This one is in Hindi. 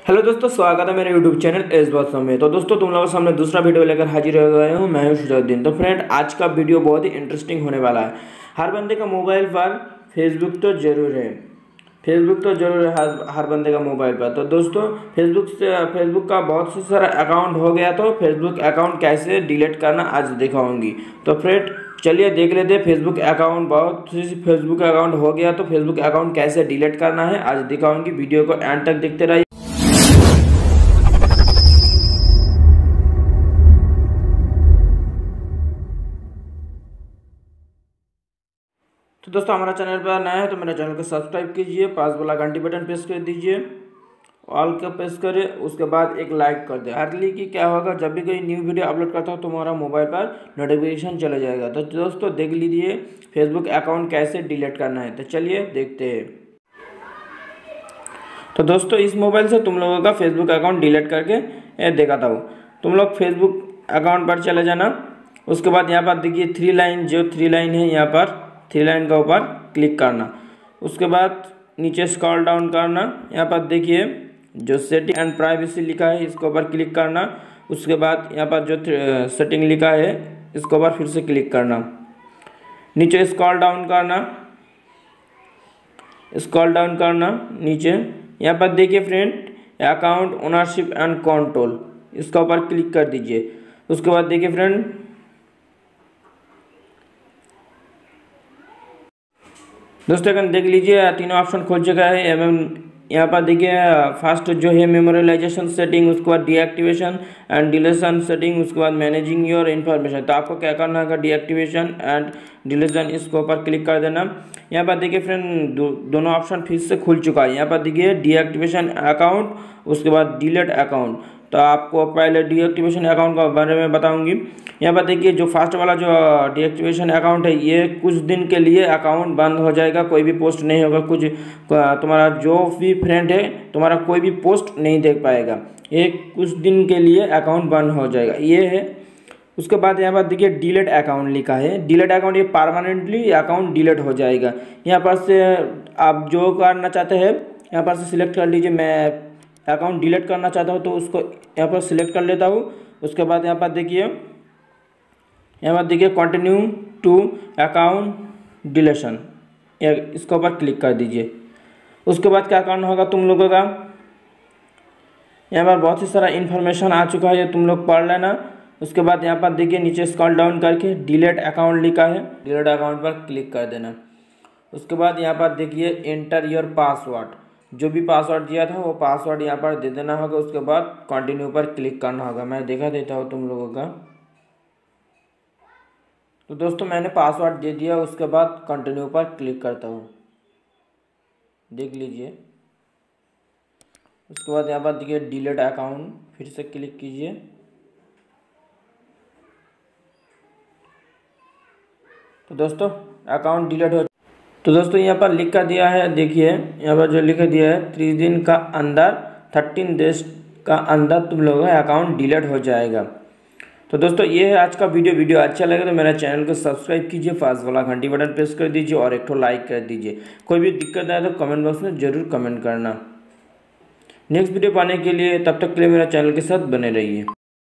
हेलो दोस्तों, स्वागत है मेरे यूट्यूब चैनल एस बात में। तो दोस्तों, तुम लोगों के सामने दूसरा वीडियो लेकर हाजिर हो गए हूँ। मैं हूँ शुजाउद्दीन। तो फ्रेंड, आज का वीडियो बहुत ही इंटरेस्टिंग होने वाला है। हर बंदे का मोबाइल पर फेसबुक तो जरूर है, हर बंदे का मोबाइल पर। तो दोस्तों, फेसबुक का बहुत से सारा अकाउंट हो गया। तो फेसबुक अकाउंट कैसे डिलीट करना आज दिखाऊंगी। तो फ्रेंड, चलिए देख लेते हैं। फेसबुक अकाउंट हो गया, तो फेसबुक अकाउंट कैसे डिलीट करना है आज दिखाऊंगी। वीडियो को एंड तक देखते रहिए। तो दोस्तों, हमारा चैनल पर नया है तो मेरे चैनल को सब्सक्राइब कीजिए, पास वाला घंटी बटन प्रेस कर दीजिए, ऑल का प्रेस करें, उसके बाद एक लाइक कर दें। अर्ली की क्या होगा, जब भी कोई न्यू वीडियो अपलोड करता हो तो हमारा मोबाइल पर नोटिफिकेशन चला जाएगा। तो दोस्तों, देख लीजिए फेसबुक अकाउंट कैसे डिलीट करना है। तो चलिए देखते हैं। तो दोस्तों, इस मोबाइल से तुम लोगों का फेसबुक अकाउंट डिलीट करके दिखाता हूँ। तुम लोग फेसबुक अकाउंट पर चले जाना। उसके बाद यहाँ पर देखिए थ्री लाइन है, यहाँ पर थ्री लाइन के ऊपर क्लिक करना। उसके बाद नीचे स्क्रॉल डाउन करना। यहाँ पर देखिए जो सेटिंग एंड प्राइवेसी लिखा है, इसके ऊपर क्लिक करना। उसके बाद यहाँ पर जो सेटिंग लिखा है, इसके ऊपर फिर से क्लिक करना। नीचे स्क्रॉल डाउन करना नीचे। यहाँ पर देखिए friend, account ownership and control, इसके ऊपर क्लिक कर दीजिए। उसके बाद देखिए फ्रेंड, दोस्तों अगर देख लीजिए तीनों ऑप्शन खोल चुका है। यहाँ पर देखिए फर्स्ट जो है मेमोरिलाइजेशन सेटिंग, उसके बाद डीएक्टिवेशन एंड डिलीशन सेटिंग, उसके बाद मैनेजिंग योर इन्फॉर्मेशन। तो आपको क्या करना है, डीएक्टिवेशन एंड डिलीशन, इसके ऊपर क्लिक कर देना। यहाँ पर देखिए फ्रेंड, दोनों ऑप्शन फिर से खुल चुका है। यहाँ पर देखिए डीएक्टिवेशन अकाउंट, उसके बाद डिलीट अकाउंट। तो आपको पहले डीएक्टिवेशन अकाउंट के बारे में बताऊंगी। यहाँ पर देखिए जो फर्स्ट वाला जो डीएक्टिवेशन अकाउंट है, ये कुछ दिन के लिए अकाउंट बंद हो जाएगा, कोई भी पोस्ट नहीं होगा। तुम्हारा जो भी फ्रेंड है, तुम्हारा कोई भी पोस्ट नहीं देख पाएगा। ये कुछ दिन के लिए अकाउंट बंद हो जाएगा, ये है। उसके बाद यहाँ पर देखिए डिलीट अकाउंट लिखा है। डिलीट अकाउंट, ये परमानेंटली अकाउंट डिलीट हो जाएगा। यहाँ पर से आप जो करना चाहते हैं, यहाँ पर से सिलेक्ट कर लीजिए। मैं अकाउंट डिलीट करना चाहता हूँ तो उसको यहाँ पर सिलेक्ट कर लेता हूँ। उसके बाद यहाँ पर देखिए कंटिन्यू टू अकाउंट डिलीशन, इसके ऊपर क्लिक कर दीजिए। उसके बाद क्या करना होगा तुम लोगों का, यहाँ पर बहुत ही सारा इन्फॉर्मेशन आ चुका है, ये तुम लोग पढ़ लेना। उसके बाद यहाँ पर देखिए नीचे स्क्रॉल डाउन करके डिलीट अकाउंट लिखा है, डिलीट अकाउंट पर क्लिक कर देना। उसके बाद यहाँ पर देखिए एंटर योर पासवर्ड, जो भी पासवर्ड दिया था वो पासवर्ड यहाँ पर दे देना होगा। उसके बाद कंटिन्यू पर क्लिक करना होगा। मैं दिखा देता हूँ तुम लोगों का। तो दोस्तों, मैंने पासवर्ड दे दिया। उसके बाद कंटिन्यू पर क्लिक करता हूँ, देख लीजिए। उसके बाद यहाँ पर देखिए डिलीट अकाउंट, फिर से क्लिक कीजिए। तो दोस्तों, अकाउंट डिलीट हो। तो दोस्तों, यहाँ पर लिख कर दिया है, देखिए यहाँ पर जो लिख दिया है 30 दिन का अंदर, 13 डेज का अंदर तुम लोगों का अकाउंट डिलीट हो जाएगा। तो दोस्तों, ये है आज का वीडियो अच्छा लगे तो मेरा चैनल को सब्सक्राइब कीजिए, पास वाला घंटी बटन प्रेस कर दीजिए और एक ठो लाइक कर दीजिए। कोई भी दिक्कत आए तो कमेंट बॉक्स में जरूर कमेंट करना। नेक्स्ट वीडियो पाने के लिए, तब तक के लिए मेरा चैनल के साथ बने रहिए।